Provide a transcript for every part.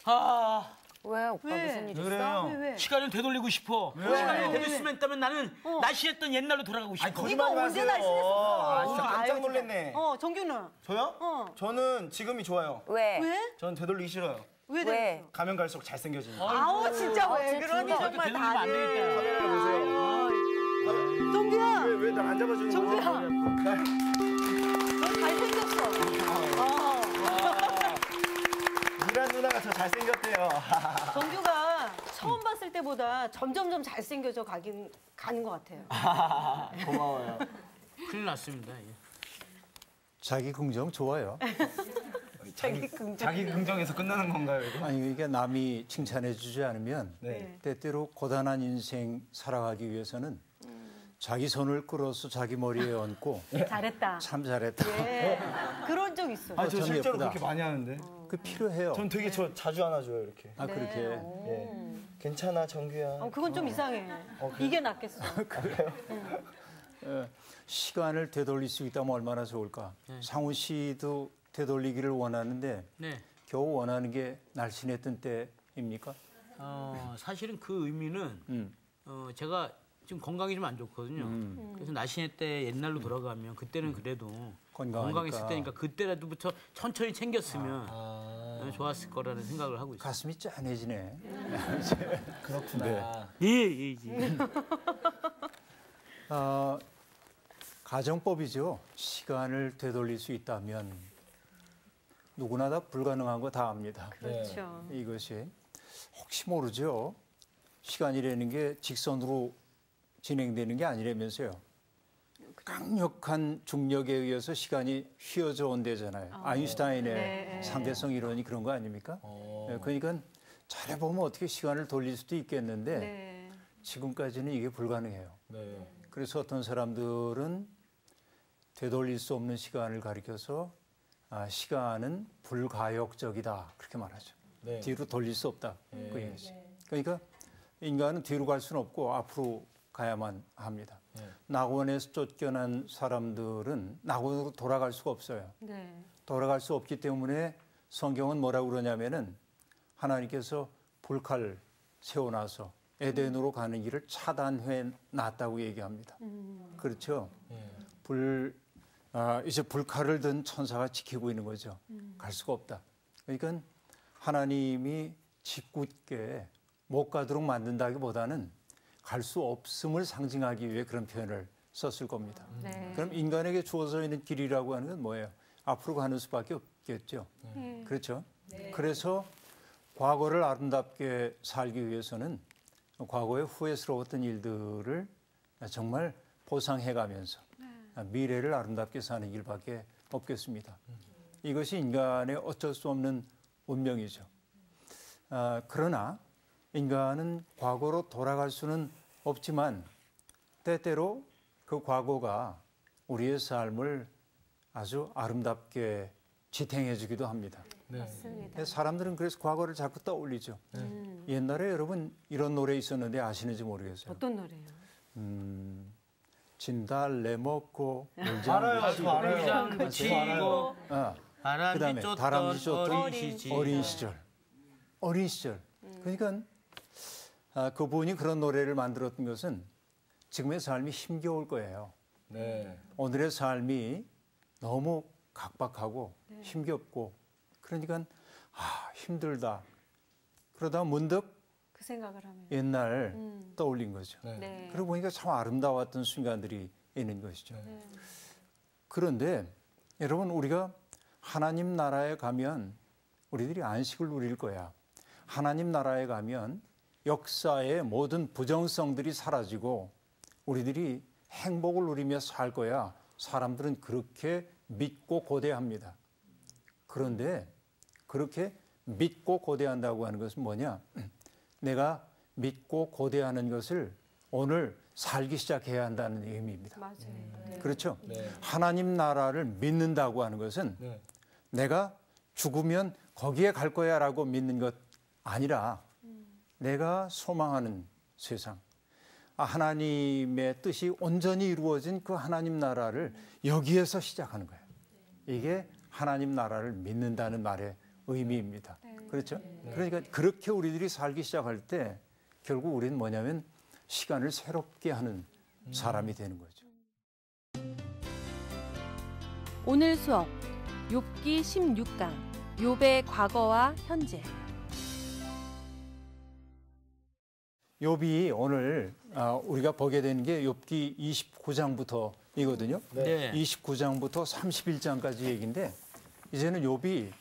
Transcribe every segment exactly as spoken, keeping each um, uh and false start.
아, 왜 오빠 왜? 무슨 일 있어? 그래요? 왜, 왜? 시간을 되돌리고 싶어. 시간을 되돌릴 수만 있다면 나는 날씬했던 옛날로 돌아가고 싶어. 아니, 거짓말 이거 언제 마세요. 날씬했었어? 아, 진짜 아유, 깜짝 진짜. 놀랐네. 어, 정규는 저요? 어. 저는 지금이 좋아요. 왜? 왜? 저는 되돌리기 싫어요. 왜? 왜? 왜? 가면 갈수록 잘생겨지니까. 아우 진짜 왜 진짜 그러니 진짜 정말 되돌리면 안 되겠다. 다들. 카메라 보세요. 정규야, 왜 날 안 잡아주는 거야? 정규야, 너 잘생겼어. 어. 미란 누나가 저 잘생겼대요. 정규가 처음 봤을 때보다 점점점 잘생겨져 가긴 가는 것 같아요. 고마워요. 큰일 났습니다. 예. 자기 긍정 좋아요. 자기 긍정. 자기 긍정에서 끝나는 건가요, 이거? 아니 이게 남이 칭찬해 주지 않으면 네. 때때로 고단한 인생 살아가기 위해서는 자기 손을 끌어서 자기 머리에 얹고 잘했다. 참 잘했다. 예. 그런 적 있어. 아, 저 참 실제로 예쁘다. 그렇게 많이 하는데. 그 필요해요. 전 되게 저 자주 안아줘요, 이렇게. 아 그렇게 예. 괜찮아, 정규야. 어, 그건 좀 이상해. 이게 낫겠어. 어, 시간을 되돌릴 수 있다면 얼마나 좋을까. 상훈 씨도 되돌리기를 원하는데 네. 겨우 원하는 게 날씬했던 때입니까? 어, 사실은 그 의미는 음. 어, 제가 지금 건강이 좀 안 좋거든요. 음. 그래서 날씬해 때 옛날로 돌아가면 그때는 그래도 건강하니까. 건강했을 때니까 그때라도부터 천천히 챙겼으면 어, 좋았을 거라는 생각을 하고 있어요. 가슴이 짠해지네. 그렇구나. 예, 예, 예. 어, 가정법이죠. 시간을 되돌릴 수 있다면 누구나 다 불가능한 거 다 압니다. 그렇죠. 이것이 혹시 모르죠. 시간이라는 게 직선으로 진행되는 게 아니라면서요. 강력한 중력에 의해서 시간이 휘어져 온대잖아요. 아인슈타인의 네. 상대성 이론이 그런 거 아닙니까? 네, 그러니까 잘해보면 어떻게 시간을 돌릴 수도 있겠는데 네. 지금까지는 이게 불가능해요. 네. 그래서 어떤 사람들은 되돌릴 수 없는 시간을 가리켜서 아, 시간은 불가역적이다 그렇게 말하죠. 네. 뒤로 돌릴 수 없다 그 얘기죠. 그러니까 인간은 뒤로 갈 수는 없고 앞으로 가야만 합니다. 네. 낙원에서 쫓겨난 사람들은 낙원으로 돌아갈 수가 없어요. 네. 돌아갈 수 없기 때문에 성경은 뭐라고 그러냐면은 하나님께서 불칼 세워놔서 에덴으로 가는 길을 차단해 놨다고 얘기합니다. 음. 그렇죠. 네. 불, 아, 이제 불칼을 든 천사가 지키고 있는 거죠. 음. 갈 수가 없다. 그러니까 하나님이 짓궂게 못 가도록 만든다기보다는 갈 수 없음을 상징하기 위해 그런 표현을 썼을 겁니다. 네. 그럼 인간에게 주어져 있는 길이라고 하는 건 뭐예요? 앞으로 가는 수밖에 없겠죠. 네. 그렇죠. 그래서 과거를 아름답게 살기 위해서는 과거의 후회스러웠던 일들을 정말 보상해가면서 미래를 아름답게 사는 길밖에 없겠습니다. 이것이 인간의 어쩔 수 없는 운명이죠. 아, 그러나 인간은 과거로 돌아갈 수는 없지만 때때로 그 과거가 우리의 삶을 아주 아름답게 지탱해 주기도 합니다. 맞습니다. 사람들은 그래서 과거를 자꾸 떠올리죠. 음. 옛날에 여러분 이런 노래 있었는데 아시는지 모르겠어요. 어떤 노래요? 음, 진달래 먹고 물장 알아요, 저 알아요. 물장 붙이고 아, 바람이 그다음에 쫓던 다람쥐 쫓던 어린 시절. 어린 시절. 어린 시절. 그러니까 아, 그분이 그런 노래를 만들었던 것은 지금의 삶이 힘겨울 거예요. 네. 오늘의 삶이 너무 각박하고 힘겹고 그러니까 아 힘들다. 그러다 문득 그 생각을 하면. 옛날 음. 떠올린 거죠. 네. 네. 그러고 보니까 참 아름다웠던 순간들이 있는 것이죠. 네. 그런데 여러분 우리가 하나님 나라에 가면 우리들이 안식을 누릴 거야. 하나님 나라에 가면 역사의 모든 부정성들이 사라지고 우리들이 행복을 누리며 살 거야. 사람들은 그렇게 믿고 고대합니다. 그런데 그렇게 믿고 고대한다고 하는 것은 뭐냐? 내가 믿고 고대하는 것을 오늘 살기 시작해야 한다는 의미입니다. 맞아요. 네. 그렇죠? 네. 하나님 나라를 믿는다고 하는 것은 네. 내가 죽으면 거기에 갈 거야 라고 믿는 것 아니라 내가 소망하는 세상, 하나님의 뜻이 온전히 이루어진 그 하나님 나라를 여기에서 시작하는 거예요. 이게 하나님 나라를 믿는다는 말의 의미입니다. 네. 그렇죠? 그러니까 그렇게 우리들이 살기 시작할 때 결국 우리는 뭐냐면 시간을 새롭게 하는 사람이 되는 거죠. 오늘 수업 욥기 십육 강 욥의 과거와 현재. 욥이 오늘 우리가 보게 되는 게 욥기 이십구 장부터이거든요. 네. 이십구 장부터 삼십일 장까지 얘기인데 이제는 욥이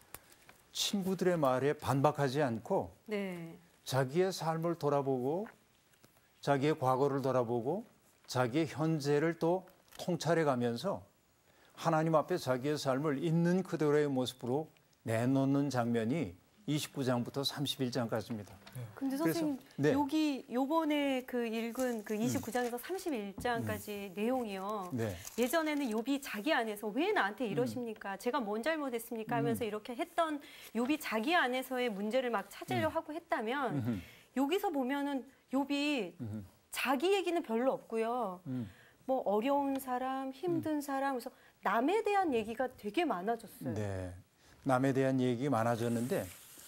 친구들의 말에 반박하지 않고 네. 자기의 삶을 돌아보고 자기의 과거를 돌아보고 자기의 현재를 또 통찰해 가면서 하나님 앞에 자기의 삶을 있는 그대로의 모습으로 내놓는 장면이 이십구 장부터 삼십일 장까지입니다. 근데 그래서, 선생님 네. 여기 요번에 그 읽은 그 이십구 장에서 삼십일 장까지 내용이요. 네. 예전에는 욥이 자기 안에서 왜 나한테 이러십니까? 제가 뭔 잘못했습니까? 하면서 이렇게 했던 욥이 자기 안에서의 문제를 막 찾으려 하고 했다면 음흠. 여기서 보면은 욥이 음흠. 자기 얘기는 별로 없고요. 음. 뭐 어려운 사람, 힘든 사람, 그래서 남에 대한 얘기가 되게 많아졌어요. 네. 남에 대한 얘기 많아졌는데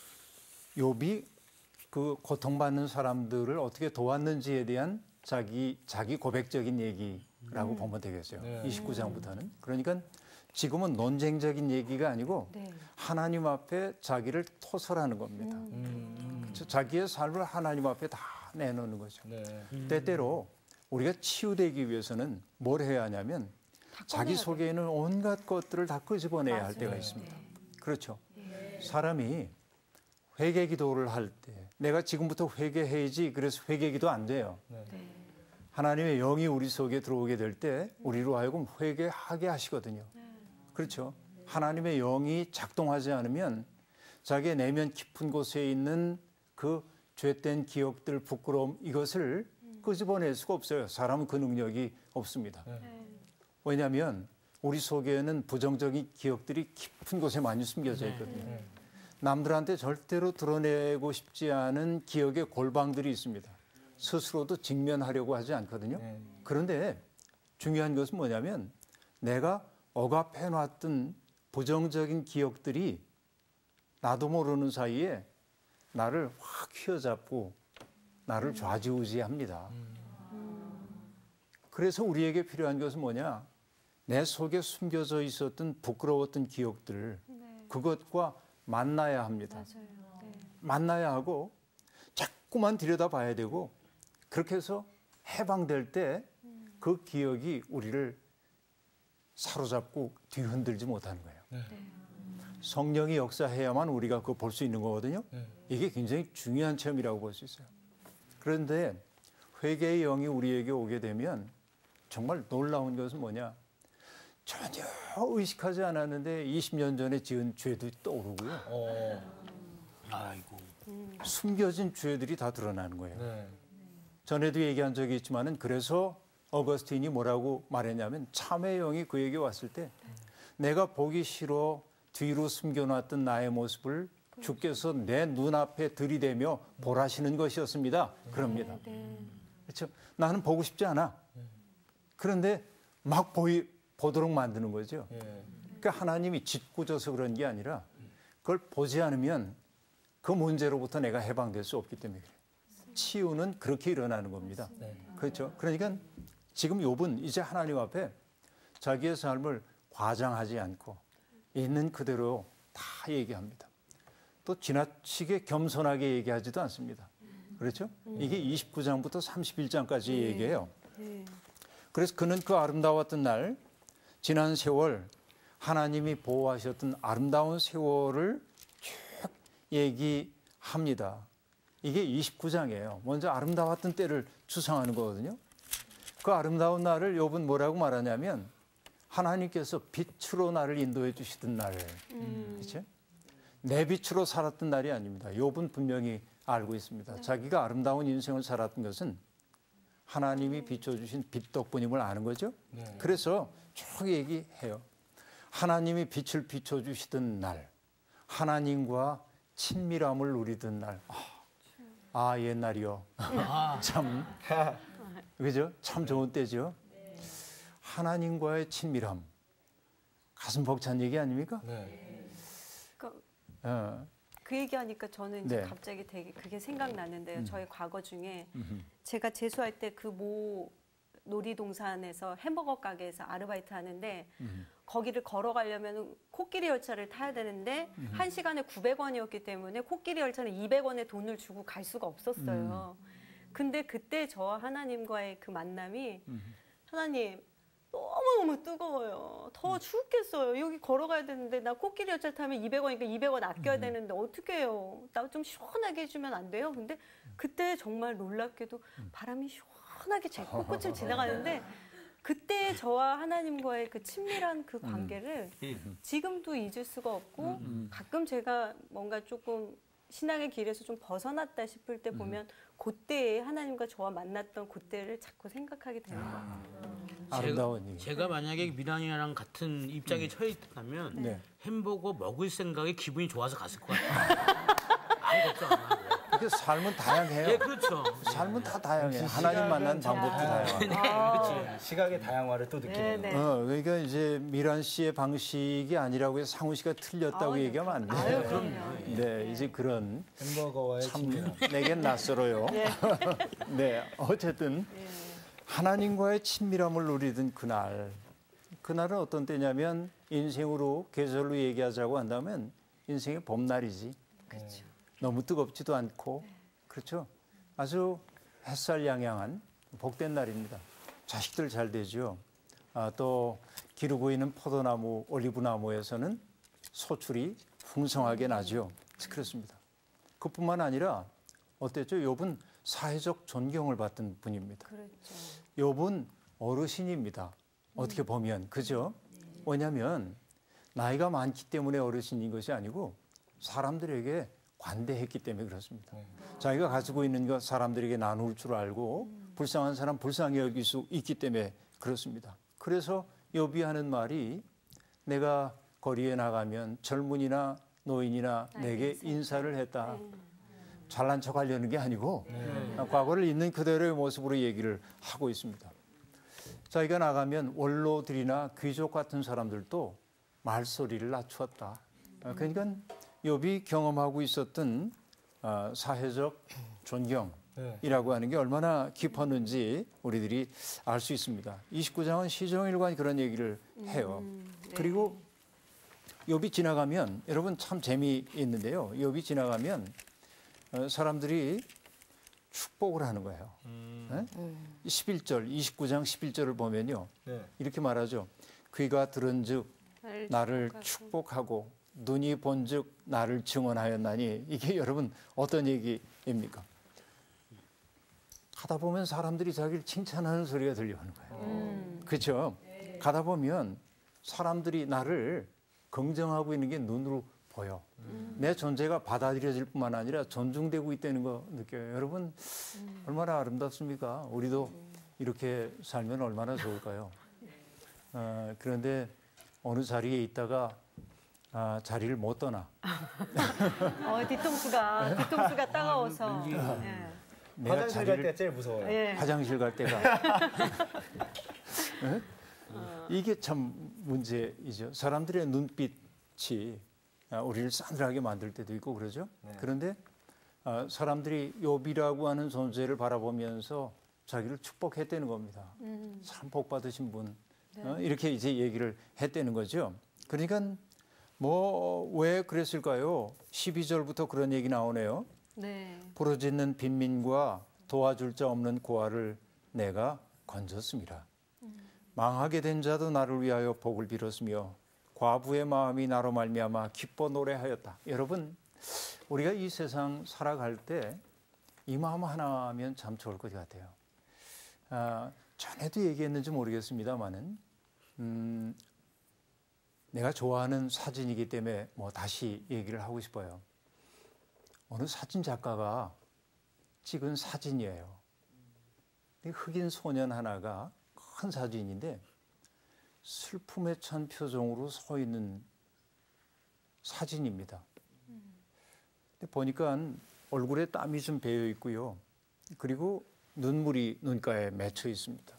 욥이 그 고통받는 사람들을 어떻게 도왔는지에 대한 자기 자기 고백적인 얘기라고 보면 되겠어요. 네. 이십구 장부터는. 그러니까 지금은 논쟁적인 얘기가 아니고 네. 하나님 앞에 자기를 토설하는 겁니다. 음. 그렇죠? 자기의 삶을 하나님 앞에 다 내놓는 거죠. 네. 때때로 우리가 치유되기 위해서는 뭘 해야 하냐면 자기 꺼내야 속에 있는 온갖 것들을 다 끄집어내야 할 때가 맞아요. 있습니다. 그렇죠. 사람이 회개 기도를 할 때 내가 지금부터 회개해야지 그래서 회개 기도 안 돼요. 네. 하나님의 영이 우리 속에 들어오게 될 때 우리로 하여금 회개하게 하시거든요. 그렇죠. 하나님의 영이 작동하지 않으면 자기의 내면 깊은 곳에 있는 그 죄된 기억들, 부끄러움 이것을 끄집어낼 수가 없어요. 사람은 그 능력이 없습니다. 네. 왜냐하면 우리 속에는 부정적인 기억들이 깊은 곳에 많이 숨겨져 있거든요. 네. 남들한테 절대로 드러내고 싶지 않은 기억의 골방들이 있습니다. 스스로도 직면하려고 하지 않거든요. 네. 그런데 중요한 것은 뭐냐면 내가 억압해놨던 부정적인 기억들이 나도 모르는 사이에 나를 확 휘어잡고 나를 좌지우지합니다. 그래서 우리에게 필요한 것은 뭐냐? 내 속에 숨겨져 있었던 부끄러웠던 기억들 네. 그것과 만나야 합니다. 맞아요. 네. 만나야 하고 자꾸만 들여다봐야 되고 그렇게 해서 해방될 때 그 기억이 우리를 사로잡고 뒤흔들지 못하는 거예요. 네. 성령이 역사해야만 우리가 그거 볼 수 있는 거거든요. 네. 이게 굉장히 중요한 체험이라고 볼 수 있어요. 그런데 회개의 영이 우리에게 오게 되면 정말 놀라운 것은 뭐냐? 전혀 의식하지 않았는데 이십 년 전에 지은 죄도 떠오르고요. 어. 아이고. 숨겨진 죄들이 다 드러나는 거예요. 네. 전에도 얘기한 적이 있지만은 그래서 어거스틴이 뭐라고 말했냐면 참의 영이 그에게 왔을 때 내가 보기 싫어 뒤로 숨겨놨던 나의 모습을 주께서 내 눈앞에 들이대며 보라시는 것이었습니다. 그럽니다. 그렇죠? 나는 보고 싶지 않아. 그런데 막 보이, 보도록 만드는 거죠. 예. 그러니까 하나님이 짓궂어서 그런 게 아니라 그걸 보지 않으면 그 문제로부터 내가 해방될 수 없기 때문에 그래요. 치유는 그렇게 일어나는 겁니다. 네. 그렇죠? 그러니까 지금 욥은 이제 하나님 앞에 자기의 삶을 과장하지 않고 있는 그대로 다 얘기합니다. 또 지나치게 겸손하게 얘기하지도 않습니다. 그렇죠? 이게 이십구 장부터 삼십일 장까지 얘기해요. 네. 그래서 그는 그 아름다웠던 날, 지난 세월, 하나님이 보호하셨던 아름다운 세월을 쭉 얘기합니다. 이게 이십구 장이에요. 먼저 아름다웠던 때를 추상하는 거거든요. 그 아름다운 날을 욥은 뭐라고 말하냐면 하나님께서 빛으로 나를 인도해 주시던 날. 음. 그렇죠? 내 빛으로 살았던 날이 아닙니다. 욥은 분명히 알고 있습니다. 자기가 아름다운 인생을 살았던 것은 하나님이 비춰주신 빛 덕분임을 아는 거죠. 네. 그래서 쭉 얘기해요. 하나님이 빛을 비춰주시던 날, 하나님과 친밀함을 누리던 날. 아, 아 옛날이요. 참, 그죠? 참 좋은 때죠. 하나님과의 친밀함. 가슴 벅찬 얘기 아닙니까? 네. 그러니까 어, 그 얘기하니까 저는 이제 네. 갑자기 되게 그게 생각나는데요. 음. 저의 과거 중에 음흠. 제가 재수할 때 그 모 놀이동산에서 햄버거 가게에서 아르바이트 하는데 음. 거기를 걸어가려면 코끼리 열차를 타야 되는데 음. 한 시간에 구백 원이었기 때문에 코끼리 열차는 이백 원의 돈을 주고 갈 수가 없었어요. 음. 근데 그때 저와 하나님과의 그 만남이 음. 하나님 너무너무 뜨거워요. 더 죽겠어요. 여기 걸어가야 되는데 나 코끼리 열차 타면 이백 원이니까 이백 원 아껴야 음. 되는데 어떻게 해요? 나 좀 시원하게 해주면 안 돼요? 근데 그때 정말 놀랍게도 바람이 시원하게 제 코끝을 지나가는데 그때 저와 하나님과의 그 친밀한 그 관계를 지금도 잊을 수가 없고 가끔 제가 뭔가 조금 신앙의 길에서 좀 벗어났다 싶을 때 보면 그때에 하나님과 저와 만났던 그때를 자꾸 생각하게 되는 것 같아요. 아름다운 얘기. 제가 만약에 미란이랑 같은 입장에 처해 있다면 네. 햄버거 먹을 생각에 기분이 좋아서 갔을 것 같아요. 아무 걱정 안 하고. 이게 삶은 다양해요. 예, 그렇죠. 삶은 다 다양해요. 역시 하나님 만난 시각은 방법도 참 다양하고. 그렇지. 시각의 다양화를 또 느끼네요. 네. 어, 그러니까 이제 미란 씨의 방식이 아니라고 해서 상우 씨가 틀렸다고 아, 네. 얘기하면 안 아유, 돼요. 그럼요. 네, 이제 그런 햄버거와의 참 친밀함. 내겐 낯설어요. 네, 어쨌든 하나님과의 친밀함을 누리던 그날, 그날은 어떤 때냐면 인생으로 계절로 얘기하자고 한다면 인생의 봄날이지. 그렇죠. 너무 뜨겁지도 않고 그렇죠. 아주 햇살 양양한 복된 날입니다. 자식들 잘 되죠. 아, 또 기르고 있는 포도나무, 올리브나무에서는 소출이 풍성하게 나죠. 그렇습니다. 그뿐만 아니라 어땠죠? 욥은 사회적 존경을 받던 분입니다. 그렇죠. 욥은 어르신입니다. 어떻게 보면 그죠? 왜냐하면 나이가 많기 때문에 어르신인 것이 아니고 사람들에게 관대했기 때문에 그렇습니다. 자기가 가지고 있는 것 사람들에게 나눌 줄 알고 불쌍한 사람 불쌍히 여길 수 있기 때문에 그렇습니다. 그래서 욥이 하는 말이 내가 거리에 나가면 젊은이나 노인이나 내게 인사를 했다. 잘난 척 하려는 게 아니고 과거를 있는 그대로의 모습으로 얘기를 하고 있습니다. 자기가 나가면 원로들이나 귀족 같은 사람들도 말소리를 낮추었다. 그러니까 욥이 경험하고 있었던 사회적 존경이라고 하는 게 얼마나 깊었는지 우리들이 알 수 있습니다. 이십구 장은 시종일관 그런 얘기를 해요. 음, 네. 그리고 욥이 지나가면 여러분 참 재미있는데요. 욥이 지나가면 사람들이 축복을 하는 거예요. 네? 십일 절, 이십구 장 십일 절을 보면요. 네. 이렇게 말하죠. 귀가 들은즉 나를 나를 축복하고. 축복하고 눈이 본즉 나를 증언하였나니 이게 여러분 어떤 얘기입니까? 가다 보면 사람들이 자기를 칭찬하는 소리가 들려오는 거예요. 음. 그렇죠? 가다 보면 사람들이 나를 긍정하고 있는 게 눈으로 보여. 음. 내 존재가 받아들여질 뿐만 아니라 존중되고 있다는 거 느껴요. 여러분 음. 얼마나 아름답습니까? 우리도 이렇게 살면 얼마나 좋을까요? 어, 그런데 어느 자리에 있다가 아, 자리를 못 떠나. 어, 뒤통수가 뒤통수가 따가워서. 예. 내가 화장실 갈 자리를 때가 제일 무서워요. 예. 화장실 갈 때가. 네? 이게 참 문제이죠. 사람들의 눈빛이 우리를 싸늘하게 만들 때도 있고 그러죠. 네. 그런데 사람들이 욥이라고 하는 존재를 바라보면서 자기를 축복했다는 겁니다. 음. 참 복 받으신 분. 네. 어, 이렇게 이제 얘기를 했다는 거죠. 그러니까 뭐 왜 그랬을까요? 십이 절부터 그런 얘기 나오네요. 네. 부르짖는 빈민과 도와줄 자 없는 고아를 내가 건졌습니다. 망하게 된 자도 나를 위하여 복을 빌었으며 과부의 마음이 나로 말미암아 기뻐 노래하였다. 여러분 우리가 이 세상 살아갈 때 이 마음 하나면 참 좋을 것 같아요. 아, 전에도 얘기했는지 모르겠습니다만은 음, 내가 좋아하는 사진이기 때문에 뭐 다시 얘기를 하고 싶어요. 어느 사진 작가가 찍은 사진이에요. 흑인 소년 하나가 큰 사진인데 슬픔에 찬 표정으로 서 있는 사진입니다. 근데 보니까 얼굴에 땀이 좀 배어 있고요. 그리고 눈물이 눈가에 맺혀 있습니다.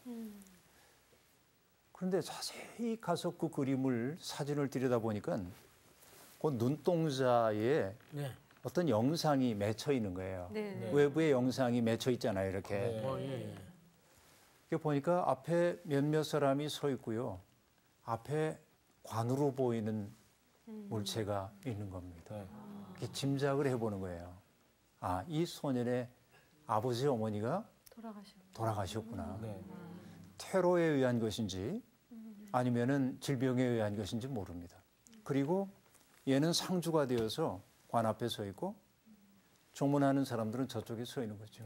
그런데 자세히 가서 그 그림을 사진을 들여다보니까 그 눈동자에 네. 어떤 영상이 맺혀 있는 거예요. 네. 네. 외부의 영상이 맺혀 있잖아요. 이렇게. 네. 어, 예, 예. 이렇게 보니까 앞에 몇몇 사람이 서 있고요. 앞에 관으로 보이는 물체가 있는 겁니다. 네. 이렇게 짐작을 해보는 거예요. 아, 이 소년의 아버지 어머니가 돌아가셨. 돌아가셨구나. 네. 테러에 의한 것인지 아니면은 질병에 의한 것인지 모릅니다. 그리고 얘는 상주가 되어서 관 앞에 서 있고 조문하는 사람들은 저쪽에 서 있는 거죠.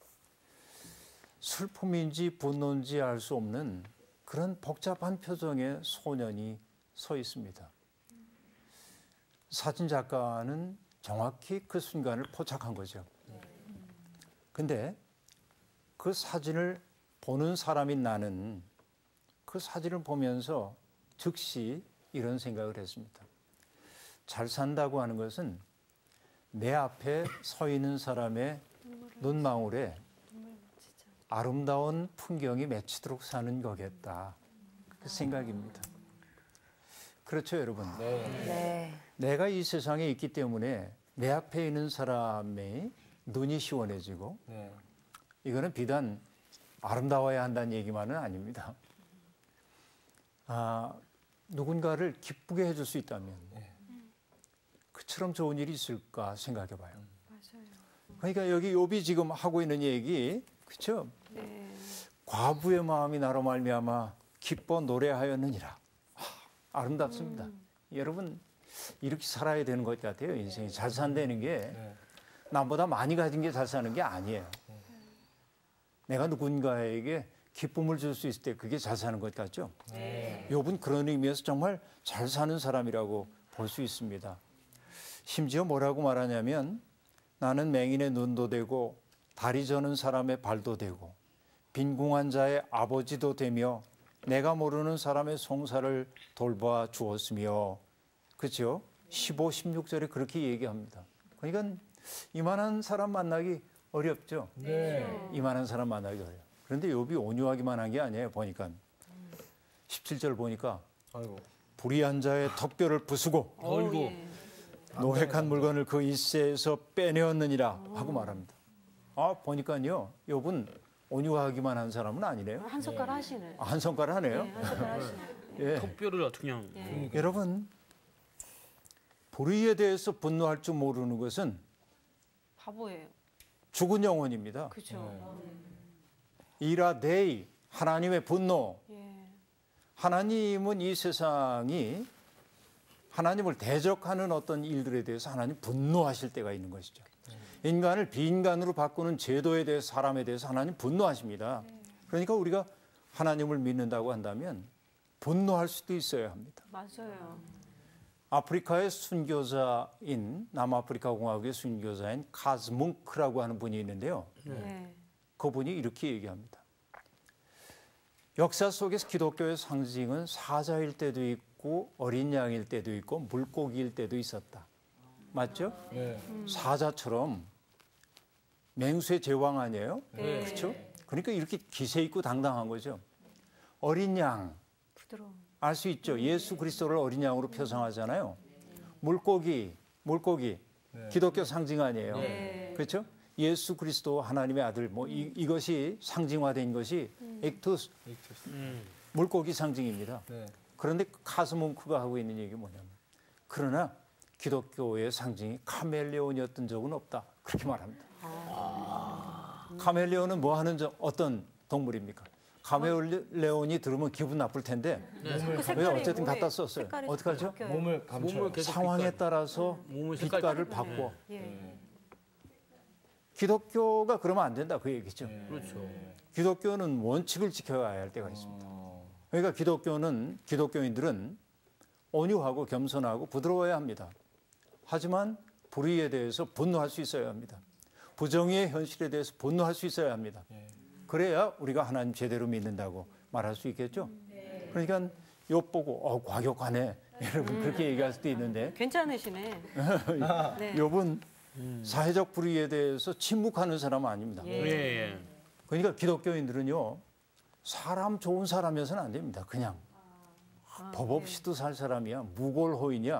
슬픔인지 분노인지 알 수 없는 그런 복잡한 표정의 소년이 서 있습니다. 사진 작가는 정확히 그 순간을 포착한 거죠. 근데 그 사진을 보는 사람인 나는 그 사진을 보면서 즉시 이런 생각을 했습니다. 잘 산다고 하는 것은 내 앞에 서 있는 사람의 눈망울에 아름다운 풍경이 맺히도록 사는 거겠다. 그 생각입니다. 그렇죠, 여러분? 네. 내가 이 세상에 있기 때문에 내 앞에 있는 사람의 눈이 시원해지고 네. 이거는 비단 아름다워야 한다는 얘기만은 아닙니다. 아, 누군가를 기쁘게 해줄 수 있다면 그처럼 좋은 일이 있을까 생각해 봐요. 맞아요. 그러니까 여기 욥이 지금 하고 있는 얘기, 그렇죠? 네. 과부의 마음이 나로 말미암아 기뻐 노래하였느니라. 아, 아름답습니다. 음. 여러분 이렇게 살아야 되는 것 같아요. 인생이 잘 산다는 게 네. 남보다 많이 가진 게 잘 사는 게 아니에요. 내가 누군가에게 기쁨을 줄 수 있을 때 그게 잘 사는 것 같죠? 네. 욥은 그런 의미에서 정말 잘 사는 사람이라고 볼 수 있습니다. 심지어 뭐라고 말하냐면 나는 맹인의 눈도 되고 다리 저는 사람의 발도 되고 빈궁한 자의 아버지도 되며 내가 모르는 사람의 송사를 돌봐 주었으며 그렇죠? 십오, 십육 절에 그렇게 얘기합니다. 그러니까 이만한 사람 만나기 어렵죠? 네. 이만한 사람 만나기 어려워요. 그런데 욥이 온유하기만 한 게 아니에요. 보니까 십칠 절 보니까 아이고. 불의한 자의 턱뼈를 부수고 어이구. 예. 노획한 물건을 그 일세에서 빼내었느니라 하고 말합니다. 아 보니까요, 욥은 온유하기만 한 사람은 아니네요. 한 손가락 하시네. 아, 한 손가락 하네요. 네, 한 손가락 하시네. 예. 턱뼈를 어떻게 그냥 예. 여러분 불의에 대해서 분노할 줄 모르는 것은 바보예요. 죽은 영혼입니다. 그죠. 이라데이 하나님의 분노. 예. 하나님은 이 세상이 하나님을 대적하는 어떤 일들에 대해서 하나님 분노하실 때가 있는 것이죠. 인간을 비인간으로 바꾸는 제도에 대해서 사람에 대해서 하나님 분노하십니다. 그러니까 우리가 하나님을 믿는다고 한다면 분노할 수도 있어야 합니다. 맞아요. 아프리카의 순교자인 남아프리카 공화국의 순교자인 카즈뭉크라고 하는 분이 있는데요. 네. 그분이 이렇게 얘기합니다. 역사 속에서 기독교의 상징은 사자일 때도 있고 어린 양일 때도 있고 물고기일 때도 있었다. 맞죠? 네. 사자처럼 맹수의 제왕 아니에요? 네. 그렇죠? 그러니까 이렇게 기세 있고 당당한 거죠. 어린 양, 부드러운. 알 수 있죠. 예수 그리스도를 어린 양으로 표상하잖아요. 물고기, 물고기, 네. 기독교 상징 아니에요. 네. 그렇죠? 예수 그리스도 하나님의 아들, 뭐 이, 이것이 상징화된 것이 액투스, 음. 물고기 상징입니다. 네. 그런데 카스몽크가 하고 있는 얘기가 뭐냐면, 그러나 기독교의 상징이 카멜레온이었던 적은 없다. 그렇게 말합니다. 아. 카멜레온은 뭐 하는 저, 어떤 동물입니까? 카멜레온이 들으면 기분 나쁠 텐데 그 색깔이 왜 어쨌든 몸에 갖다 썼어요. 색깔이 어떡하죠? 바뀌어요. 몸을 감춰요. 몸을 계속 상황에 빛깔. 따라서 몸의 색깔 빛깔을 따라- 바꿔. 예. 기독교가 그러면 안 된다 그 얘기죠. 그렇죠. 기독교는 원칙을 지켜야 할 때가 있습니다. 어. 그러니까 기독교는 기독교인들은 온유하고 겸손하고 부드러워야 합니다. 하지만 불의에 대해서 분노할 수 있어야 합니다. 부정의의 현실에 대해서 분노할 수 있어야 합니다. 그래야 우리가 하나님 제대로 믿는다고 말할 수 있겠죠. 그러니까 욥 보고 어 과격하네 여러분 그렇게 얘기할 수도 있는데 괜찮으시네. 네. 욥은 사회적 불의에 대해서 침묵하는 사람은 아닙니다. 예. 예, 예. 그러니까 기독교인들은요 사람 좋은 사람이어서는 안 됩니다. 그냥 아, 법 없이도 살 사람이야 무골호인이야 어.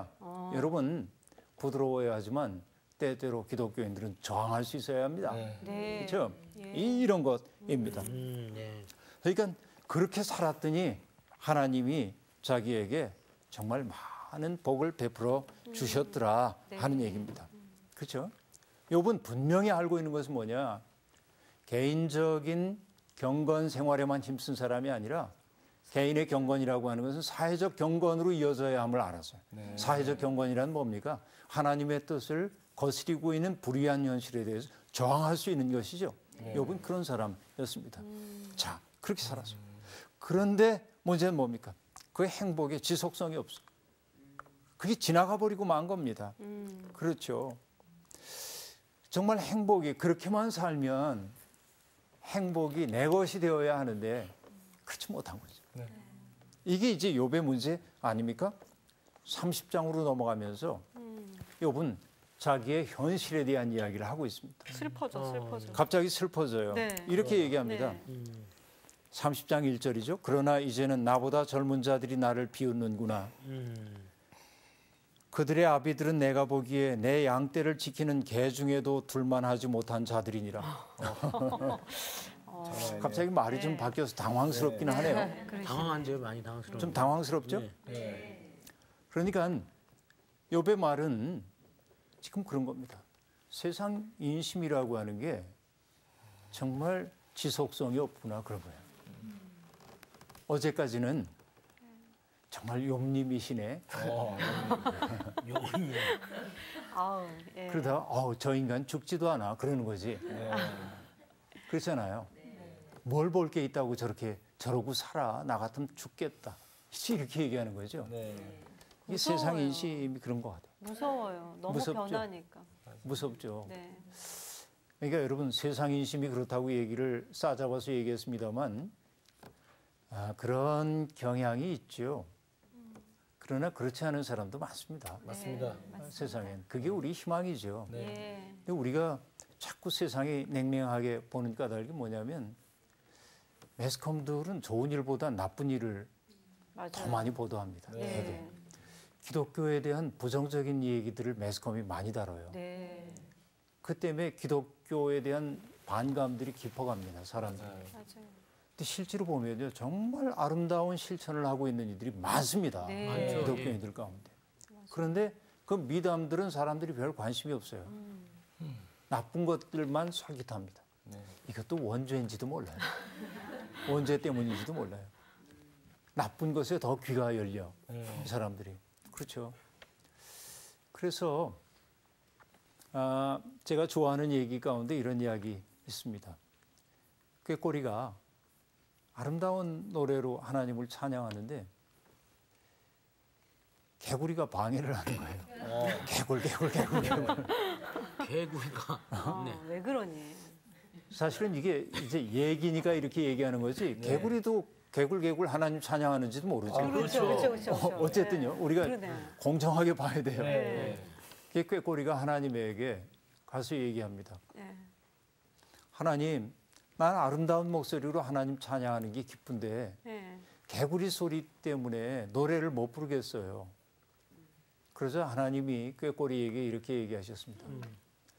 어. 여러분 부드러워야 하지만 때때로 기독교인들은 저항할 수 있어야 합니다. 네. 네. 그렇죠? 예. 이런 것입니다. 음, 네. 그러니까 그렇게 살았더니 하나님이 자기에게 정말 많은 복을 베풀어 주셨더라 네. 하는 얘기입니다. 그렇죠? 욥은 분명히 알고 있는 것은 뭐냐? 개인적인 경건 생활에만 힘쓴 사람이 아니라 개인의 경건이라고 하는 것은 사회적 경건으로 이어져야 함을 알았어요. 네. 사회적 경건이란 뭡니까? 하나님의 뜻을 거스리고 있는 불의한 현실에 대해서 저항할 수 있는 것이죠. 네. 욥은 그런 사람이었습니다. 음. 자, 그렇게 살았어요. 그런데 문제는 뭡니까? 그 행복에 지속성이 없어. 그게 지나가 버리고 만 겁니다. 음. 그렇죠. 정말 행복이 그렇게만 살면 행복이 내 것이 되어야 하는데 그렇지 못한 거죠. 네. 이게 이제 욥의 문제 아닙니까? 삼십 장으로 넘어가면서 욥은 자기의 현실에 대한 이야기를 하고 있습니다. 슬퍼져, 슬퍼져. 갑자기 슬퍼져요. 네. 이렇게 얘기합니다. 네. 삼십 장 일 절이죠. 그러나 이제는 나보다 젊은 자들이 나를 비웃는구나. 음. 그들의 아비들은 내가 보기에 내 양떼를 지키는 개 중에도 둘만하지 못한 자들이니라. 어. 갑자기 말이 좀 네. 바뀌어서 당황스럽긴 하네요. 그러시네. 당황한데요, 많이 당황스러워. 좀 당황스럽죠? 네. 네. 그러니까 욥의 말은 지금 그런 겁니다. 세상 인심이라고 하는 게 정말 지속성이 없구나 그런 거예요. 어제까지는 정말 욥님이시네. 어. 요이. 아우, 예. 그러다가 어, 저 인간 죽지도 않아 그러는 거지. 네. 그렇잖아요. 뭘 볼 게 있다고 저렇게 저러고 살아. 나 같으면 죽겠다. 이렇게 얘기하는 거죠. 네. 이게 무서워요. 세상 인심이 그런 것 같아요. 무서워요. 너무 무섭죠? 변하니까. 무섭죠. 네. 그러니까 여러분 세상 인심이 그렇다고 얘기를 싸잡아서 얘기했습니다만 아, 그런 경향이 있죠. 그러나 그렇지 않은 사람도 많습니다. 맞습니다. 네, 맞습니다. 세상엔. 그게 우리 희망이죠. 네. 예. 근데 우리가 자꾸 세상이 냉랭하게 보는 까닭이 뭐냐면 매스컴들은 좋은 일보다 나쁜 일을 맞아요. 더 많이 보도합니다. 네. 네. 기독교에 대한 부정적인 얘기들을 매스컴이 많이 다뤄요. 네. 그 때문에 기독교에 대한 반감들이 깊어갑니다. 사람들. 맞아요. 맞아요. 근데 실제로 보면요, 정말 아름다운 실천을 하고 있는 이들이 많습니다. 네. 많죠. 기독교인들 가운데. 그런데 그 미담들은 사람들이 별 관심이 없어요. 음. 나쁜 것들만 솔깃합니다. 네. 이것도 원죄인지도 몰라요. 원죄 때문인지도 몰라요. 나쁜 것에 더 귀가 열려, 네. 이 사람들이. 그렇죠. 그래서 아, 제가 좋아하는 얘기 가운데 이런 이야기 있습니다. 꾀꼬리가 아름다운 노래로 하나님을 찬양하는데 개구리가 방해를 하는 거예요. 어. 개굴, 개굴, 개굴, 개굴. 개구리가. 아, 네. 왜 그러니? 사실은 이게 이제 얘기니까 이렇게 얘기하는 거지. 개구리도 개굴, 개굴 하나님 찬양하는지도 모르죠. 아, 그렇죠, 그렇죠, 그렇죠. 어, 어쨌든요, 우리가 그러네요. 공정하게 봐야 돼요. 네. 그 꾀꼬리가 하나님에게 가서 얘기합니다. 네. 하나님, 난 아름다운 목소리로 하나님 찬양하는 게 기쁜데 네. 개구리 소리 때문에 노래를 못 부르겠어요. 그래서 하나님이 꾀꼬리에게 이렇게 얘기하셨습니다. 음.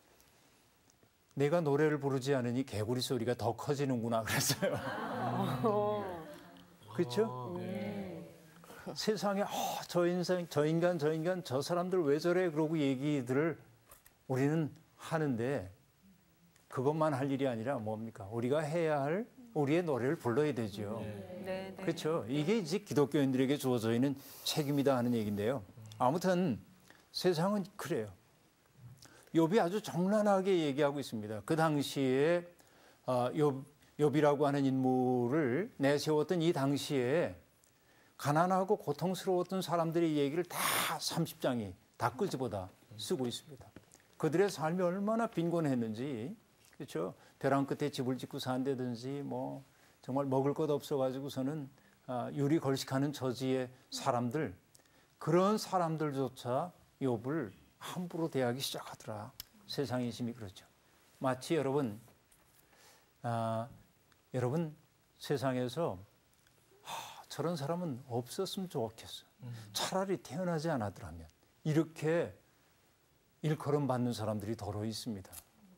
내가 노래를 부르지 않으니 개구리 소리가 더 커지는구나 그랬어요. 어. 그렇죠? 음. 세상에 어, 저 인상, 저 인간, 저 인간, 저 사람들 왜 저래 그러고 얘기들을 우리는 하는데 그것만 할 일이 아니라 뭡니까? 우리가 해야 할 우리의 노래를 불러야 되죠. 네, 네. 그렇죠. 이게 이제 기독교인들에게 주어져 있는 책임이다 하는 얘기인데요. 아무튼 세상은 그래요. 욥이 아주 정란하게 얘기하고 있습니다. 그 당시에 욥, 욥이라고 하는 인물을 내세웠던 이 당시에 가난하고 고통스러웠던 사람들의 얘기를 다 삼십 장이 다 끄집어다 쓰고 있습니다. 그들의 삶이 얼마나 빈곤했는지, 그렇죠? 벼랑 끝에 집을 짓고 산다든지, 뭐 정말 먹을 것 없어가지고서는 유리 걸식하는 저지의 사람들, 그런 사람들조차 욥을 함부로 대하기 시작하더라. 세상 인심이 그렇죠. 마치 여러분, 아, 여러분 세상에서 아, 저런 사람은 없었으면 좋겠어. 차라리 태어나지 않았더라면 이렇게 일컬음 받는 사람들이 더러 있습니다.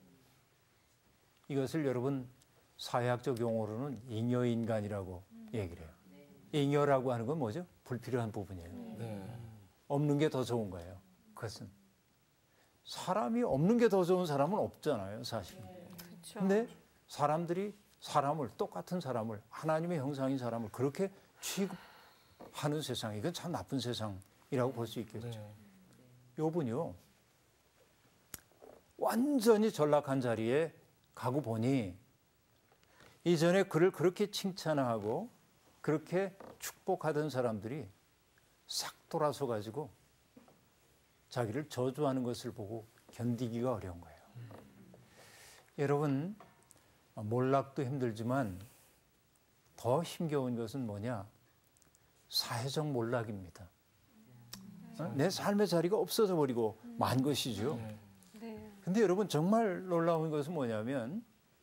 이것을 여러분 사회학적 용어로는 잉여인간이라고 얘기를 해요. 잉여라고 하는 건 뭐죠? 불필요한 부분이에요. 네. 없는 게 더 좋은 거예요. 그것은 사람이 없는 게 더 좋은 사람은 없잖아요, 사실. 그렇죠. 근데 사람들이 사람을 똑같은 사람을 하나님의 형상인 사람을 그렇게 취급하는 세상, 이건 참 나쁜 세상이라고 볼 수 있겠죠. 네. 요분요 완전히 전락한 자리에 가고 보니 이전에 그를 그렇게 칭찬하고 그렇게 축복하던 사람들이 싹 돌아서 가지고 자기를 저주하는 것을 보고 견디기가 어려운 거예요. 음. 여러분 몰락도 힘들지만 더 힘겨운 것은 뭐냐? 사회적 몰락입니다. 어? 내 삶의 자리가 없어져 버리고 만 것이죠. 네. 근데 여러분 정말 놀라운 것은 뭐냐면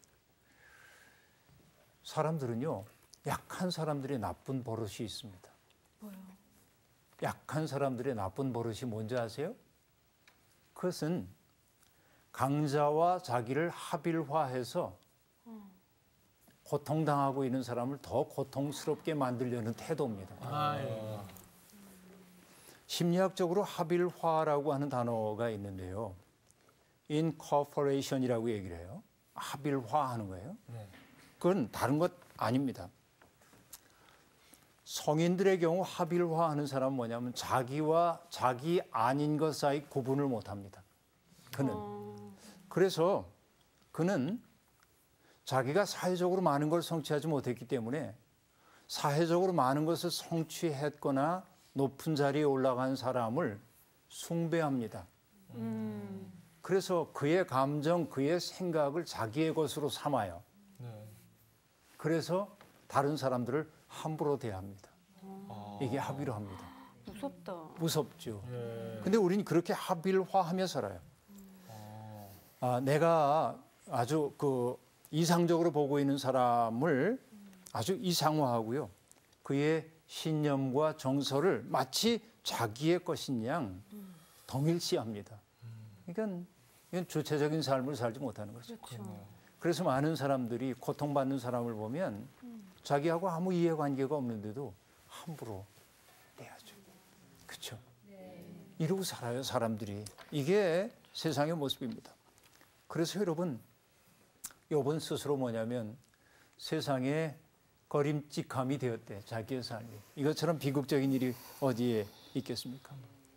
사람들은요 약한 사람들의 나쁜 버릇이 있습니다. 뭐요? 약한 사람들의 나쁜 버릇이 뭔지 아세요? 그것은 강자와 자기를 합일화해서 고통당하고 있는 사람을 더 고통스럽게 만들려는 태도입니다. 아유. 심리학적으로 합일화라고 하는 단어가 있는데요. incorporation이라고 얘기를 해요. 합일화하는 거예요. 그건 다른 것 아닙니다. 성인들의 경우 합일화하는 사람은 뭐냐면 자기와 자기 아닌 것 사이 구분을 못합니다. 그는. 어. 그래서 그는 자기가 사회적으로 많은 걸 성취하지 못했기 때문에 사회적으로 많은 것을 성취했거나 높은 자리에 올라간 사람을 숭배합니다. 음. 그래서 그의 감정, 그의 생각을 자기의 것으로 삼아요. 네. 그래서 다른 사람들을 함부로 대합니다. 아. 이게 합일화입니다. 무섭다. 무섭죠. 네. 근데 우리는 그렇게 합일화하며 살아요. 아, 내가 아주 그 이상적으로 보고 있는 사람을 아주 이상화하고요. 그의 신념과 정서를 마치 자기의 것인 양 동일시합니다. 그러니까 이건 주체적인 삶을 살지 못하는 거죠. 그렇죠. 그래서 많은 사람들이 고통받는 사람을 보면 자기하고 아무 이해관계가 없는데도 함부로 대하죠. 그렇죠? 이러고 살아요, 사람들이. 이게 세상의 모습입니다. 그래서 여러분, 욥은 스스로 뭐냐면 세상에 거림직함이 되었대, 자기의 삶이. 이것처럼 비극적인 일이 어디에 있겠습니까?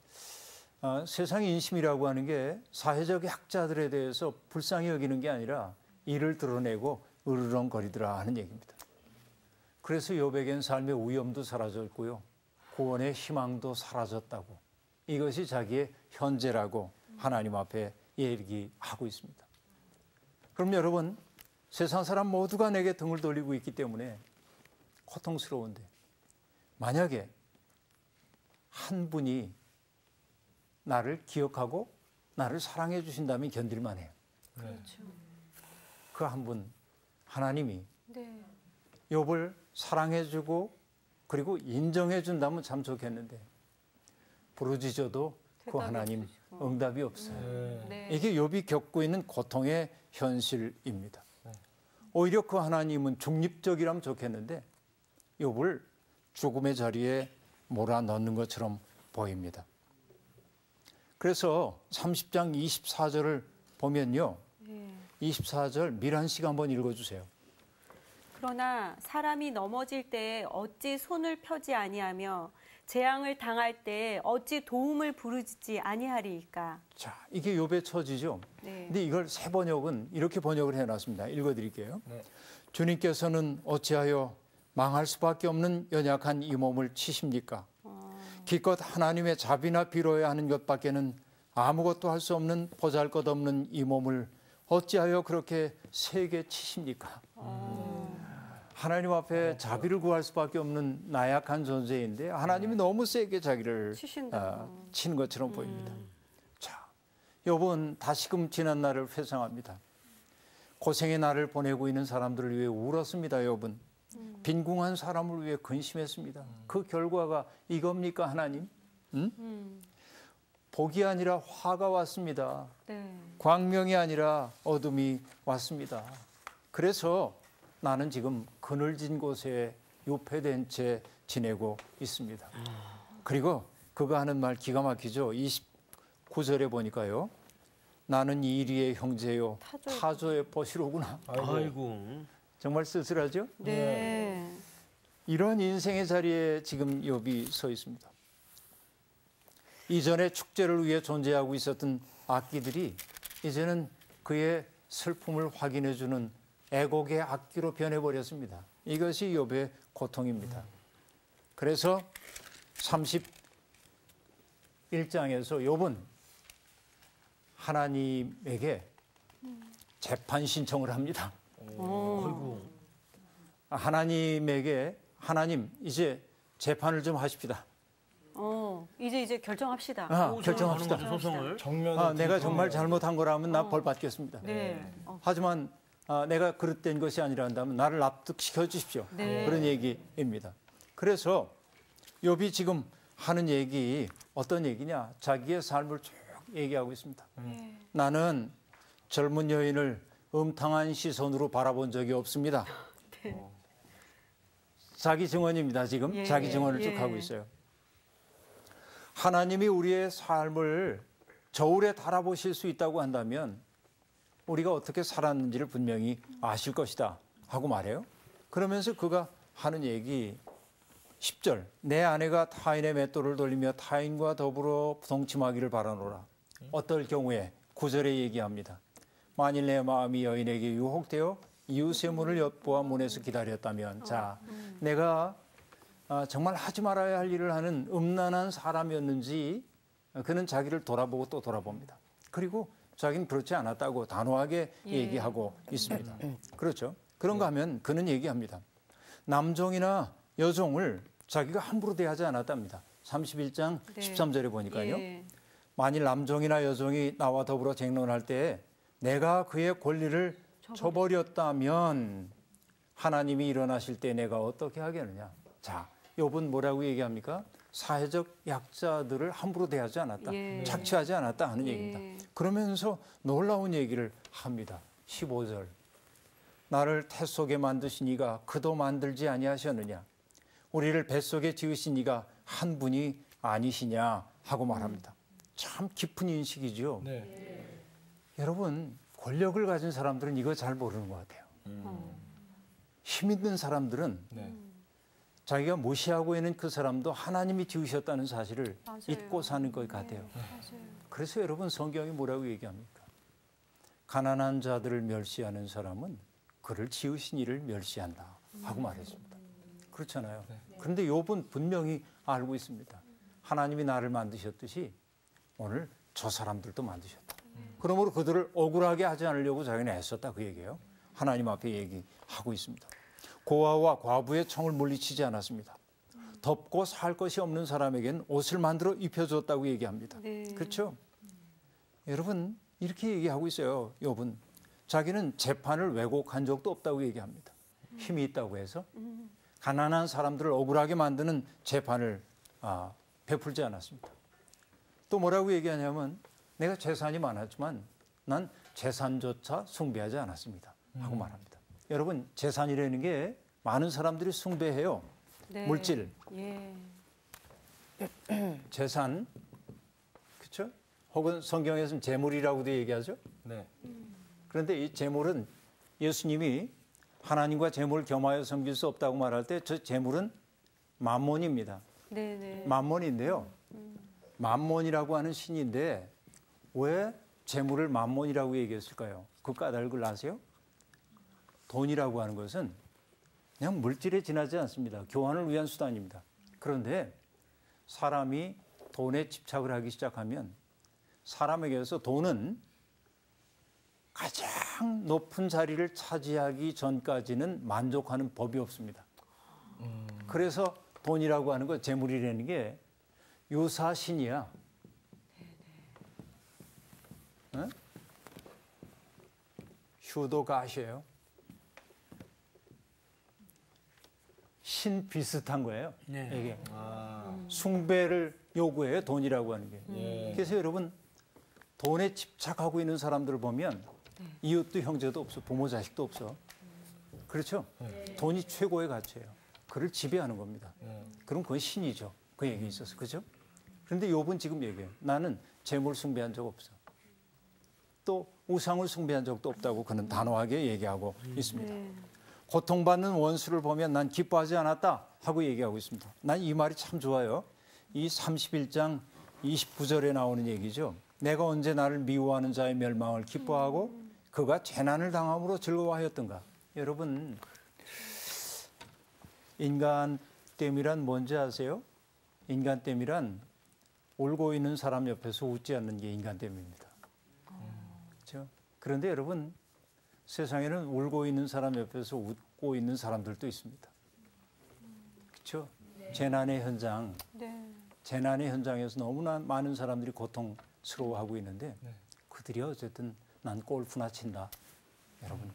아, 세상의 인심이라고 하는 게 사회적 약자들에 대해서 불쌍히 여기는 게 아니라 이를 드러내고 으르렁거리더라 하는 얘기입니다. 그래서 욥에겐 삶의 위엄도 사라졌고요. 구원의 희망도 사라졌다고. 이것이 자기의 현재라고 하나님 앞에 얘기하고 있습니다. 그럼 여러분, 세상 사람 모두가 내게 등을 돌리고 있기 때문에 고통스러운데 만약에 한 분이 나를 기억하고 나를 사랑해 주신다면 견딜만 해요. 그렇죠. 그 한 분, 하나님이 네. 욥을 사랑해 주고 그리고 인정해 준다면 참 좋겠는데 부르짖어도 그 대답이 하나님 없으시고. 응답이 없어요. 네. 네. 이게 욥이 겪고 있는 고통의 현실입니다. 오히려 그 하나님은 중립적이라면 좋겠는데 욥을 죽음의 자리에 몰아넣는 것처럼 보입니다. 그래서 삼십 장 이십사 절을 보면요. 네. 이십사 절 미란 씨가 한번 읽어주세요. 그러나 사람이 넘어질 때 어찌 손을 펴지 아니하며 재앙을 당할 때 어찌 도움을 부르짖지 아니하리이까. 자, 이게 욥의 처지죠. 네. 근데 이걸 새 번역은 이렇게 번역을 해놨습니다. 읽어드릴게요. 네. 주님께서는 어찌하여 망할 수밖에 없는 연약한 이 몸을 치십니까? 기껏 하나님의 자비나 빌어야 하는 것밖에는 아무것도 할 수 없는 보잘것없는 이 몸을 어찌하여 그렇게 세게 치십니까? 하나님 앞에 자비를 구할 수밖에 없는 나약한 존재인데 하나님이 너무 세게 자기를 치신다고. 아, 치는 것처럼 보입니다. 자, 욥은 다시금 지난 날을 회상합니다. 고생의 날을 보내고 있는 사람들을 위해 울었습니다. 욥은 빈궁한 사람을 위해 근심했습니다. 그 결과가 이겁니까 하나님? 응? 음. 복이 아니라 화가 왔습니다. 네. 광명이 아니라 어둠이 왔습니다. 그래서 나는 지금 그늘진 곳에 유폐된 채 지내고 있습니다. 그리고 그가 하는 말 기가 막히죠. 이십구 절에 보니까요. 나는 이리의 형제요 타조의, 타조의 벗이로구나. 아이고. 아이고. 정말 쓸쓸하죠? 네. 이런 인생의 자리에 지금 욥이 서 있습니다. 이전에 축제를 위해 존재하고 있었던 악기들이 이제는 그의 슬픔을 확인해주는 애곡의 악기로 변해버렸습니다. 이것이 욥의 고통입니다. 그래서 삼십일 장에서 욥은 하나님에게 재판 신청을 합니다. 아이고. 하나님에게 하나님 이제 재판을 좀 하십시다. 어, 이제 이제 결정합시다. 아, 오, 결정합시다. 하는 거죠, 소송을. 정면을 아, 내가 들고. 정말 잘못한 거라면 나 어. 벌 받겠습니다. 네. 어, 하지만 아, 내가 그릇된 것이 아니라 한다면 나를 납득시켜 주십시오. 네. 그런 얘기입니다. 그래서 욥이 지금 하는 얘기 어떤 얘기냐? 자기의 삶을 쭉 얘기하고 있습니다. 네. 나는 젊은 여인을 음탕한 시선으로 바라본 적이 없습니다. 네. 자기 증언입니다. 지금 예, 자기 증언을 쭉 예. 하고 있어요. 하나님이 우리의 삶을 저울에 달아보실 수 있다고 한다면 우리가 어떻게 살았는지를 분명히 아실 것이다 하고 말해요. 그러면서 그가 하는 얘기 십 절 내 아내가 타인의 맷돌을 돌리며 타인과 더불어 동침하기를 바라노라. 어떨 경우에 구 절에 얘기합니다. 만일 내 마음이 여인에게 유혹되어 이웃의 문을 엿보아 문에서 기다렸다면 자 내가 정말 하지 말아야 할 일을 하는 음란한 사람이었는지 그는 자기를 돌아보고 또 돌아봅니다. 그리고 자기는 그렇지 않았다고 단호하게 예. 얘기하고 있습니다. 그렇죠. 그런가 하면 그는 얘기합니다. 남종이나 여종을 자기가 함부로 대하지 않았답니다. 삼십일 장 네. 십삼 절에 보니까요. 예. 만일 남종이나 여종이 나와 더불어 쟁론할 때 내가 그의 권리를 쳐버렸다면 하나님이 일어나실 때 내가 어떻게 하겠느냐. 자, 욥은 뭐라고 얘기합니까? 사회적 약자들을 함부로 대하지 않았다. 예. 착취하지 않았다 하는 예. 얘기입니다. 그러면서 놀라운 얘기를 합니다. 십오 절. 나를 태 속에 만드신 이가 그도 만들지 아니하셨느냐. 우리를 뱃속에 지으신 이가 한 분이 아니시냐 하고 말합니다. 참 깊은 인식이죠. 네. 여러분 권력을 가진 사람들은 이거 잘 모르는 것 같아요. 어. 힘 있는 사람들은 네. 자기가 무시하고 있는 그 사람도 하나님이 지으셨다는 사실을 맞아요. 잊고 사는 것 같아요. 네, 맞아요. 그래서 여러분 성경이 뭐라고 얘기합니까? 가난한 자들을 멸시하는 사람은 그를 지으신 이를 멸시한다 하고 말했습니다. 그렇잖아요. 그런데 욥은 분명히 알고 있습니다. 하나님이 나를 만드셨듯이 오늘 저 사람들도 만드셨다. 그러므로 그들을 억울하게 하지 않으려고 자기는 애썼다 그 얘기예요. 하나님 앞에 얘기하고 있습니다. 고아와 과부의 청을 물리치지 않았습니다. 덮고 살 것이 없는 사람에게는 옷을 만들어 입혀줬다고 얘기합니다. 네. 그렇죠? 여러분 이렇게 얘기하고 있어요. 욥은 자기는 재판을 왜곡한 적도 없다고 얘기합니다. 힘이 있다고 해서 가난한 사람들을 억울하게 만드는 재판을 아, 베풀지 않았습니다. 또 뭐라고 얘기하냐면 내가 재산이 많았지만 난 재산조차 숭배하지 않았습니다 하고 말합니다. 여러분 재산이라는 게 많은 사람들이 숭배해요. 네. 물질, 예. 재산, 그렇죠? 혹은 성경에서는 재물이라고도 얘기하죠. 네. 그런데 이 재물은 예수님이 하나님과 재물을 겸하여 섬길 수 없다고 말할 때 저 재물은 만몬입니다. 네, 네. 만몬인데요. 만몬이라고 하는 신인데 왜 재물을 만몬이라고 얘기했을까요? 그 까닭을 아세요? 돈이라고 하는 것은 그냥 물질에 지나지 않습니다. 교환을 위한 수단입니다. 그런데 사람이 돈에 집착을 하기 시작하면 사람에게서 돈은 가장 높은 자리를 차지하기 전까지는 만족하는 법이 없습니다. 음. 그래서 돈이라고 하는 것, 재물이라는 게 유사신이야. 네? 어? 휴도가시예요. 신 비슷한 거예요. 네. 이게 아. 숭배를 요구해요. 돈이라고 하는 게. 예. 그래서 여러분 돈에 집착하고 있는 사람들을 보면 이웃도 형제도 없어, 부모 자식도 없어. 그렇죠? 돈이 최고의 가치예요. 그를 지배하는 겁니다. 그럼 그건 신이죠. 그 얘기 있어서. 그죠? 그런데 욥은 지금 얘기해요. 나는 재물 숭배한 적 없어. 또 우상을 숭배한 적도 없다고 그는 단호하게 얘기하고 있습니다. 네. 고통받는 원수를 보면 난 기뻐하지 않았다 하고 얘기하고 있습니다. 난 이 말이 참 좋아요. 이 삼십일 장 이십구 절에 나오는 얘기죠. 내가 언제 나를 미워하는 자의 멸망을 기뻐하고 그가 재난을 당함으로 즐거워하였던가. 여러분, 인간됨이란 뭔지 아세요? 인간됨이란 울고 있는 사람 옆에서 웃지 않는 게 인간됨입니다. 그렇죠? 그런데 여러분, 세상에는 울고 있는 사람 옆에서 웃고 있는 사람들도 있습니다. 그렇죠? 네. 재난의 현장, 네. 재난의 현장에서 너무나 많은 사람들이 고통스러워하고 있는데 네. 그들이 어쨌든 난 골프나 친다. 여러분,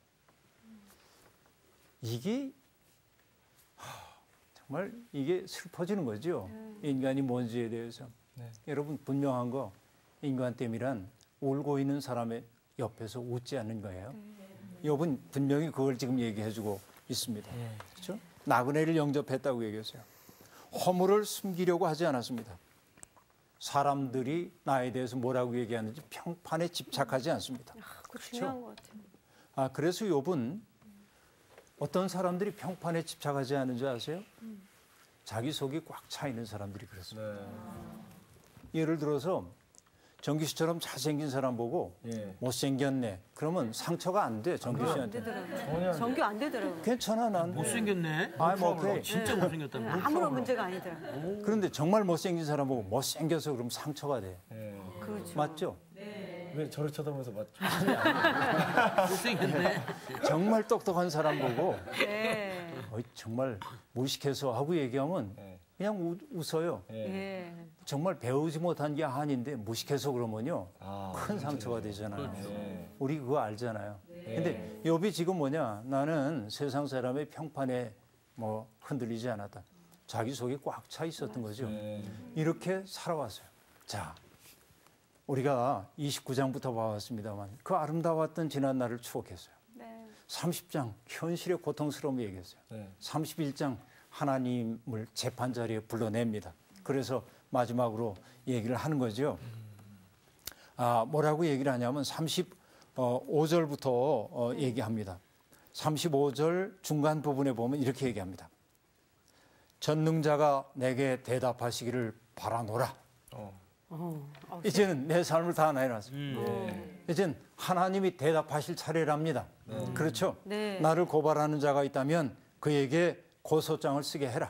이게 하, 정말 이게 슬퍼지는 거죠. 네. 인간이 뭔지에 대해서. 네. 여러분, 분명한 거 인간됨이란 울고 있는 사람의 옆에서 웃지 않는 거예요. 욥은 분명히 그걸 지금 얘기해주고 있습니다. 그렇죠? 나그네를 영접했다고 얘기했어요. 허물을 숨기려고 하지 않았습니다. 사람들이 나에 대해서 뭐라고 얘기하는지 평판에 집착하지 않습니다. 아, 그거 중요한 것 같아요. 아, 그래서 욥은 어떤 사람들이 평판에 집착하지 않은지 아세요? 음. 자기 속이 꽉 차 있는 사람들이 그렇습니다. 네. 예를 들어서 정규 씨처럼 잘생긴 사람 보고 예. 못생겼네. 그러면 상처가 안 돼, 정규 씨한테. 정규 안 되더라고요. 괜찮아, 난. 못생겼네? I'm okay. 진짜 못생겼다는 거. 아무런 문제가 아니더라고요. 그런데 정말 못생긴 사람 보고 못생겨서 그럼 상처가 돼. 예. 그렇죠. 맞죠? 네. 왜 저를 쳐다보면서 맞죠? 못생겼네. 정말 똑똑한 사람 보고 네. 어이, 정말 무식해서 하고 얘기하면 네. 그냥 우, 웃어요. 네. 정말 배우지 못한 게 한인데 무식해서 그러면요. 아, 큰 상처가 되잖아요. 네. 우리 그거 알잖아요. 근데 욥이 지금 뭐냐? 나는 세상 사람의 평판에 뭐 흔들리지 않았다. 자기 속에 꽉 차 있었던 거죠. 네. 이렇게 살아왔어요. 자, 우리가 이십구 장부터 봐왔습니다만 그 아름다웠던 지난 날을 추억했어요. 네. 삼십 장 현실의 고통스러움을 얘기했어요. 네. 삼십일 장 하나님을 재판 자리에 불러냅니다. 그래서 마지막으로 얘기를 하는 거죠. 아, 뭐라고 얘기를 하냐면 삼십오 절부터 어, 얘기합니다. 삼십오 절 중간 부분에 보면 이렇게 얘기합니다. 전능자가 내게 대답하시기를 바라노라. 어. 어, 어, 이제는 내 삶을 다 내놨습니다. 음. 네. 이제는 하나님이 대답하실 차례랍니다. 네. 그렇죠? 네. 나를 고발하는 자가 있다면 그에게 고소장을 쓰게 해라.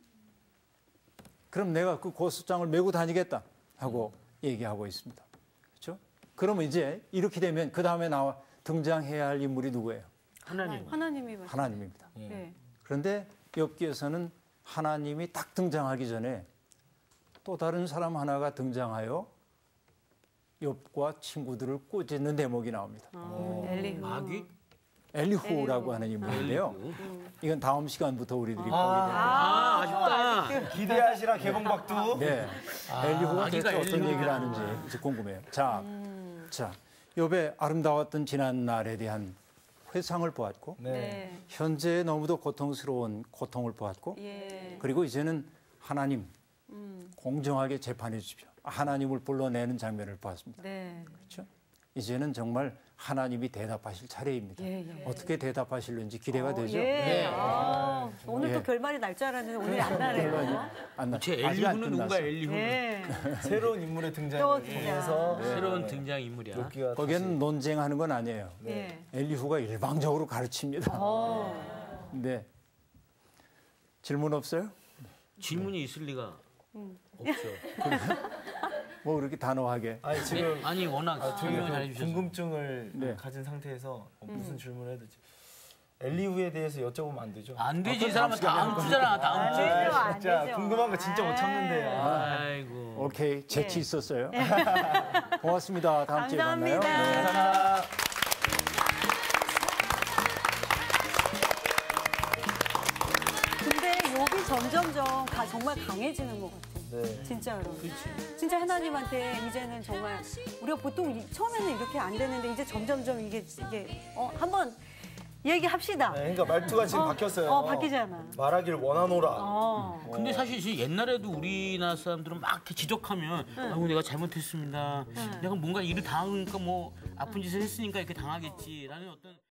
그럼 내가 그 고소장을 메고 다니겠다 하고 얘기하고 있습니다. 그렇죠? 그러면 이제 이렇게 되면 그 다음에 나와 등장해야 할 인물이 누구예요? 하나님. 하나님이 맞 하나님입니다. 네. 그런데 욥기에서는 하나님이 딱 등장하기 전에 또 다른 사람 하나가 등장하여 욥과 친구들을 꾸짖는 대목이 나옵니다. 아, 엘리후. 마귀? 엘리후라고 하는 인물인데요. 이건 다음 시간부터 우리들이 보게 됩니다. 아, 아쉽다. 기대하시라 개봉박두. 네, 엘리후가 아, 대체 아기가 어떤 엘리후구나. 얘기를 하는지 이제 궁금해요. 자, 자, 욥의 아름다웠던 지난 날에 대한 회상을 보았고, 네. 네. 현재 너무도 고통스러운 고통을 보았고, 예. 그리고 이제는 하나님 음. 공정하게 재판해 주십시오. 하나님을 불러내는 장면을 보았습니다. 네. 그렇죠? 이제는 정말 하나님이 대답하실 차례입니다. 예, 예. 어떻게 대답하실는지 기대가 어, 되죠? 예. 네. 아, 오늘 예. 또 결말이 날 줄 알았는데 오늘 안 나네요. 안 나. 제 아직 안 엘리후는 누군가 끝났어요. 엘리후? 네. 새로운 인물의 또 등장을 등장. 통해서 새로운 등장 인물이야. 욥기가 거기에는 논쟁하는 건 아니에요. 네. 엘리후가 일방적으로 가르칩니다. 어. 네. 질문 없어요? 질문이 있을 리가 음. 없죠. 뭐 그렇게 단호하게. 아니 지금 아니 워낙 아, 되게 설명을 좀 잘해주셔서. 궁금증을 네. 가진 상태에서 어, 무슨 질문을 해야 되지? 엘리후에 대해서 여쭤보면 안 되죠? 안 되지 이 사람은 다음 주잖아 다음 안 주. 되죠, 안 진짜 되죠. 궁금한 거 진짜 못 참는데. 아. 아이고. 오케이. 재치 네. 있었어요. 고맙습니다. 다음 주에 만나요. 감사합니다. 네. 감사합니다. 근데 욕이 점점점 가- 정말 강해지는 것 같아요. 네. 진짜로. 그렇지. 진짜 하나님한테 이제는 정말 우리가 보통 이- 처음에는 이렇게 안 되는데 이제 점점점 이게 이게 어 한번 얘기합시다. 네, 그러니까 말투가 지금 어, 바뀌었어요. 어, 바뀌잖아. 말하길 원하노라. 어. 근데 사실 진짜 옛날에도 우리나라 사람들은 막 이렇게 지적하면 아이고 내가 잘못했습니다. 내가 뭔가 일을 당하니까 뭐 아픈 짓을 했으니까 이렇게 당하겠지라는 어떤